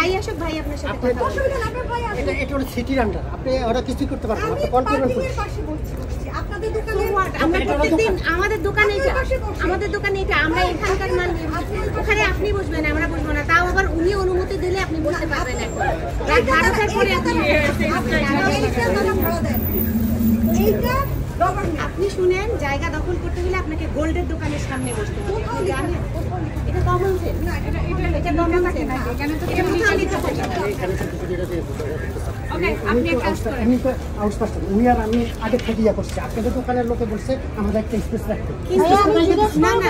ভাই আসুক, ভাই আপনার সাথে কথা বলবে। অসুবিধা না, আপনার ভাই আসুক। এটা ওটা সিটির আন্ডার, আপনি ওরা কিছুই করতে পারবেন না, আপনি কন্ট্রোল করুন। পাশে বসছি, আপনাদের দোকানে আমরা প্রত্যেকদিন আমাদের দোকানে এটা, আমাদের দোকানে এটা, আমরা এখানকার মাল নিয়ে ওখানে আপনি বসবেন, আমরা বসবো না, তাও আবার উনি অনুমতি দিলে আপনি বসতে পারবেন। এখন রাত 12টার পরে আপনি আপনি শুনেন, জায়গা দখল করতে হলে আপনাকে গোল্ডের দোকানের সামনে বসতে হবে। জানেন এটা কমন সেন্স না, এটা কমন সেন্স না, এখানে তো এটা কোথাও লিখা থাকে না। ওকে, আপনি একটা কাজ করেন, আমি তো আউটপাস্ট উনি আর আমি আগে থেকে ইয়া করছি, আপনাদের দোকানের লোকে বলছে আমাদের একটা স্পেস রাখতে। না না,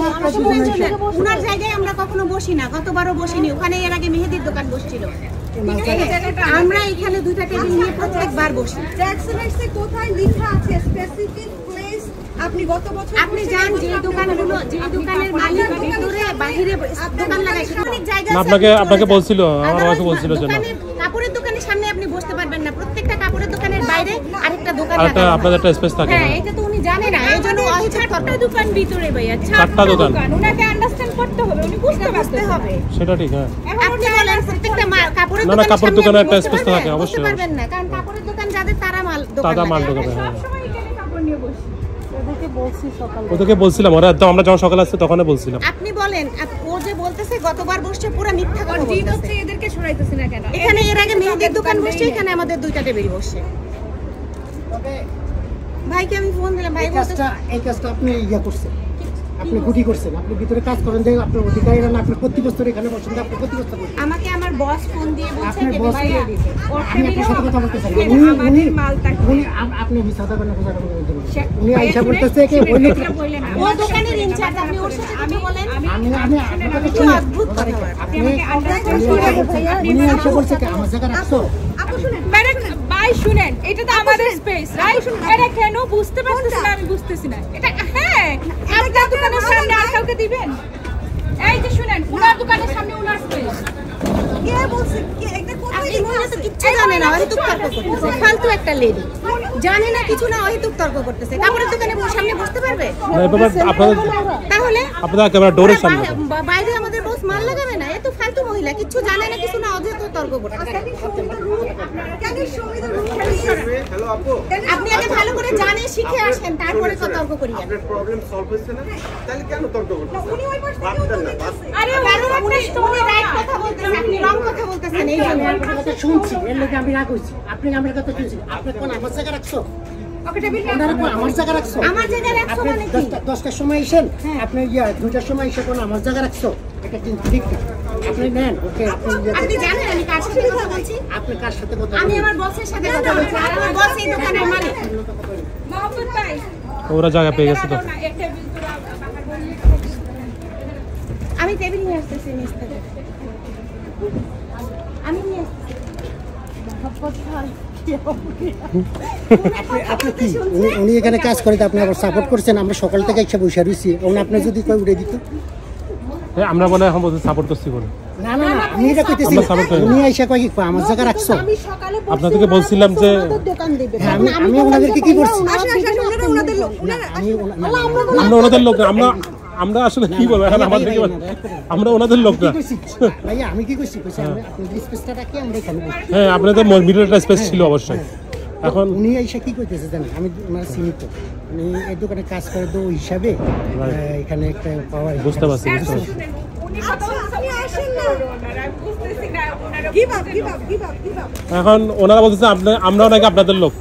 ওনার জায়গায় আমরা কখনো বসি না, গতবারও বসিনি, ওখানে এর আগে মেহেদির দোকান বসছিল। আমরা এখানে দুইটা টেবিল নিয়ে প্রত্যেকবার বসি। জ্যাকসনাইটসে কোথায় লেখা আছে স্পেসিফিক প্লেস? আপনি গত বছর আপনি জান যে দোকানগুলো, যে দোকানের মালিক ভিতরে বাইরে দোকান লাগায়, অনেক জায়গা আছে। আপনাকে বলছিল, আমার ওয়াইফ বলছিল জন্য কাপড়ের দোকানের সামনে আপনি বসতে পারবেন না, প্রত্যেকটা কাপড়ের দোকানের বাইরে আরেকটা দোকান আরেকটা লাগানো। আপনাদের একটা স্পেস থাকে। হ্যাঁ, এটা তো উনি জানে না, এইজন্য চারটা দোকান ভিতরে ভাইয়া, চারটা দোকান ওনাকে আন্ডারস্ট্যান্ড করতে হবে, উনি বুঝতে হবে। সেটা ঠিক। হ্যাঁ, আপনি বলেন প্রত্যেকটা কাপড়ের না দোকানের কাপড়ের দোকানে একটা স্পেস বসতে থাকে, পারবেন? অবশ্যই বসতে পারবেন না, কারণ কাপড়ের দোকান যাদের তারা মাল দোকান দাদা মাল লাগায়। দোকানে। হ্যাঁ, সবসময় এখানে কাপড় নিয়ে বসি। ওদেরকে বলছি সকালে, ওদেরকে বলছিলাম, ওরা একদম আমরা যখন সকালে আসছে তখনই বলছিলাম। আপনি বলেন, ও যে বলতেছে গতবার বসছে পুরো মিথ্যা কথা জিত বলতেছে। হচ্ছে, এদেরকে সরাইতেছি না কেন? এখানে এর আগে মেহেদির দোকান বসছে, এখানে আমাদের দুইটা টেবিল বসছে। তবে ভাইকে আমি ফোন দিলাম, ভাই বলতে এই কাজটা আপনি ইয়া করছেন, আপনি গুটি করছেন, আপনি ভিতরে কাজ করেন, যে আপনার অধিকারীরা না, আপনি প্রতি বছর এখানে বসেন, আপনি প্রতি বছর বসেন। আমাকে আমার বস ফোন দিয়ে বলছে আপনার যে বস ভাইয়া আমি আপনার সাথে কথা বলতে চাই, আমাদের মালটা আপনি মিথ্যা কথা বোঝার কোনো জন্য উনি আইসা বলতেছে কি ওই লোক, ও দোকানের ইনচার্জ, আপনি ওর সাথে কথা বলেন। আমি আপনার কথা কি শুনি, অদ্ভুত কথা। আপনি আমাকে আন্ডারস্ট্যান্ড করে উনি আইসা বলছে কি আমার জায়গা রাখছো। আপু শুনেন, ম্যাডাম ভাই শুনেন, এটা তো আমাদের স্পেস, রাইট? এটা কেন বুঝতে পারতেছি না, আমি বুঝতেছি না এটা। হ্যাঁ, আপনার দোকানের সামনে আর কাউকে দিবেন? এই যে শুনেন, ওনার দোকানের সামনে ওনার স্পেস। কে বলছে? কে এটা কোথায় আপনি লেখা মহিলা আছে? তো কিচ্ছু জানে না, অহেতুক তর্ক করতেছে, ফালতু একটা লেডি, জানে না কিছু না, অহেতুক তর্ক করতেছে। কাপড়ের দোকানে সামনে বসতে পারবে? না, এবার আপনাদের তাহলে একেবারে ডোরের সামনে। বাইরে আমাদের বস মাল লাগাবে না? এত ফালতু মহিলা, কিচ্ছু জানে না কিছু না, অযথা তর্ক করতেছে। কেন সংবিধান হ্যালো আপু, আপনি আগে ভালো করে জানে শিখে আসেন, তারপরে তো তর্ক করিয়া। আপনার প্রবলেম সলভ হচ্ছে না, তাহলে কেন তর্ক করতেছেন? উনি ওই পাশ থেকে বাদতেন না, আরে উনি রাইট কথা বলতেছেন, আপনি রং কথা বলতেছেন। এই জন্য আমি আপনার কথা শুনছি, এর লোকে আমি রাগ হইছি, আপনি আমার কথা শুনছি, আপনি কোন আমার জায়গা রাখছো, ওনারা কোন আমার জায়গা রাখছো, আমার জায়গায় রাখছো আপনি মানে কি? 10টার সময় এসেন, আপনি ইয়া 2টার সময় এসে কোন আমার জায়গা রাখছো, এটা কিন্তু ঠিক না। আপনি নেন, ওকে, আপনি জানেন আমি কার সাথে কথা বলছি? আপনি কার সাথে কথা আমি বলেন? আমার বসের সাথে কথা বলছি, আর আমার বস এই দোকানের মালিক। মোহাম্মদ ভাই ওরা জায়গা পেয়ে গেছে তো। আমি টেবিল নিয়ে আসতেছি নিচ থেকে, আমি নিয়ে আসতেছি। আপনি কি উনি এখানে কাজ করে, আপনি আবার সাপোর্ট করছেন, আমরা সকাল থেকে এসে বসে রয়েছি, এবং আপনি যদি কই উড়ে দিত। হ্যাঁ, আমরা বলে এখন বলতে সাপোর্ট করছি বলে। না না না, আমি এটা কইতেছি, আমরা support করি না। উনি আইসা কই কি আমার জায়গা রাখছো। আমি সকালে আপনাদেরকে বলছিলাম যে দোকান দিবে। হ্যাঁ, আমি ওনাদেরকে কি করছি, আসেন আসেন, ওনারা ওনাদের লোক, ওনারা আমি আমরা ওনাদের লোক না, আমরা আসলে কি বলবো, এখন আমাদের আমরা ওনাদের লোক না। ভাইয়া আমি কি করছি, কইছি আমরা আপনাদের স্পেসটা রাখি, আমরা এখানে বসি। হ্যাঁ, আপনাদের মিডলটা স্পেস ছিল অবশ্যই। এখন উনি আইসা কি কইতেছে জানেন, আমি ওনার সীমিত, উনি এই দোকানে কাজ করে তো ওই হিসাবে এখানে একটা পাওয়ার বুঝতে পারছি, বুঝতে পারছি। আপনি আসেন না, ওনারা বুঝতেছি না, ওনারা give up give up give up give up. এখন ওনারা বলতেছে আমরাও নাকি আপনাদের লোক।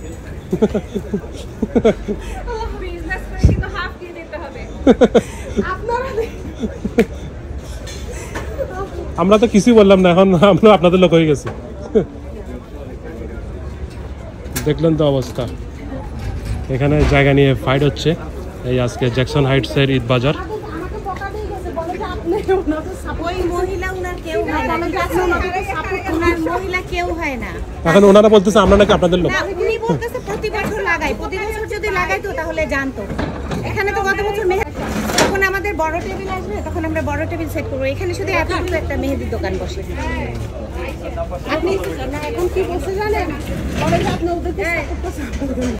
বিজনেস করে কিন্তু হাফ দিয়ে দিতে হবে। আপনারা আমরা তো কিছুই বললাম না, এখন আমরা আপনাদের লোক হয়ে গেছি। দেখলেন তো অবস্থা, এখানে জায়গা নিয়ে ফাইট হচ্ছে। এই আজকে জ্যাকসন হাইটসের ঈদ বাজার। আমাকে বকা দিয়ে গেছে, বলে যে আপনি ওনাকে ওই মহিলা উনার কেউ হয় না, ঠিক আছে? উনার মহিলা কেউ হয় না। এখন ওনারা বলতেছে আমরা নাকি আপনাদের লোক। না, উনি বলতেছে প্রতি বছর লাগাই, প্রতি বছর যদি লাগাইতো তাহলে জানতো। এখানে তো গত বছর যখন আমাদের বড় টেবিল আসবে তখন আমরা বড় টেবিল সেট করবো। এখানে শুধু এতটুকু একটা মেহেদির দোকান বসে। আপনি না এখন কি বলছে জানেন, বলে যে আপনি ওদেরকে